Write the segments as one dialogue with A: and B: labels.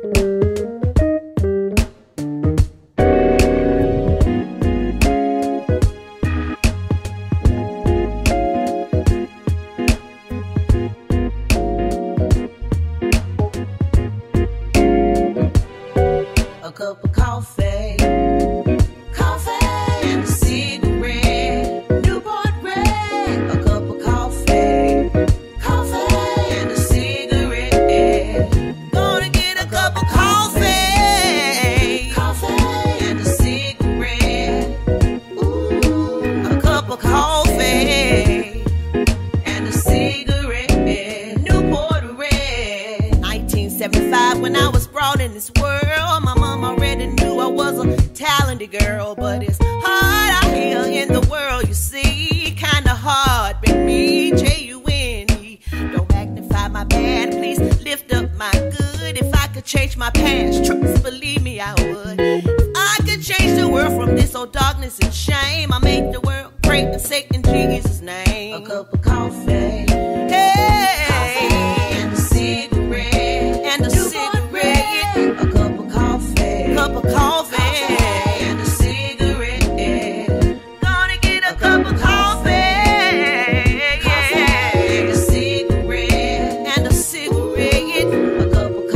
A: A cup of coffee, coffee and a cigarette, Newport Red. A cup of coffee, coffee and a cigarette. Gonna get a cup of coffee, coffee and a cigarette. Ooh, a cup of coffee and a cigarette, Newport Red. 1975, when I was brought in this world, my mom already knew I was a talented girl, but it's hard out here in the world, you see, kinda hard with me, J-U-N-E. Don't magnify my bad, please lift up my good. If I could change my past, trust, believe me, I would. If I could change the world from this old darkness and shame, I make the world great and say in Jesus' name. A cup of coffee, hey, coffee and a cigarette, and a cigarette. A cup of coffee, cup of coffee and a cigarette. Gonna get a cup of coffee, coffee and a cigarette, and a cigarette. A cup of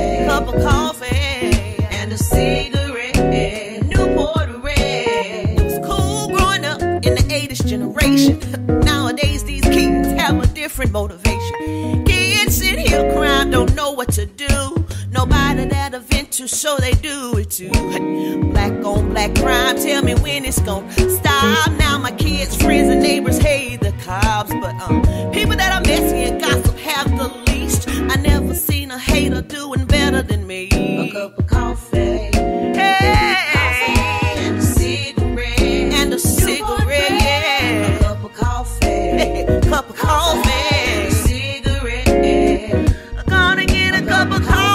A: coffee and a cigarette, Newport Red. It was cool growing up in the 80s generation. Nowadays these kids have a different motivation. Kids sit here crying, don't know what to do. Nobody that'll vent to, so they do it too. Black on black crime, tell me when it's gonna stop. Now my kids, friends, and neighbors hate the cops, but people that are messy and gossip have the least. I never seen a hater doing better than me. A cup of coffee, hey, coffee and a cigarette, and a cigarette, yeah. A cup of coffee, hey, cup of coffee, and a cigarette. Gonna get a cup of coffee.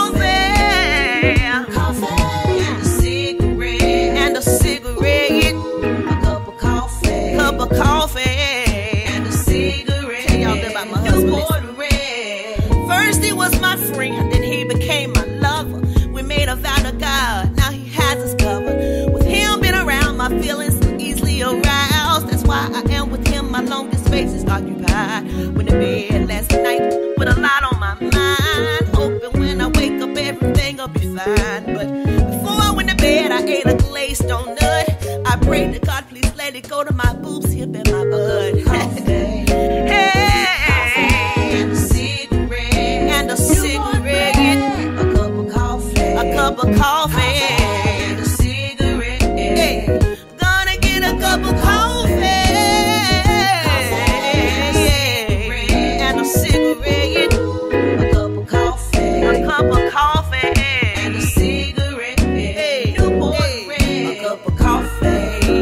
A: Coffee and a cigarette. Tell y'all about my husband. First he was my friend, then he became my lover. We made a vow to God, now he has us covered. With him been around, my feelings so easily aroused. That's why I am with him, my longest space is occupied. Went to bed last night with a lot on my mind, hoping when I wake up everything'll be fine. But before I went to bed, I ate a glazed donut. I prayed to God, please let it go to my boobs, hip and my bud. Hey, and a cigarette, and a cigarette. A cup of coffee, a cup of coffee, and a cigarette. Hey, gonna get a cup of coffee, and a cigarette. A cup of coffee, a cup of coffee, and a cigarette. Hey, Newport Red. A cup of coffee.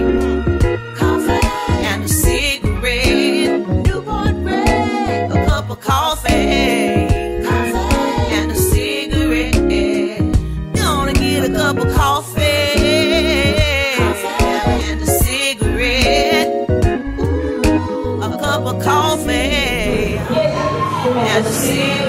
A: Coffee, and a cigarette. Gonna get a cup of coffee, and a cigarette. Ooh, a cup of coffee and a cigarette.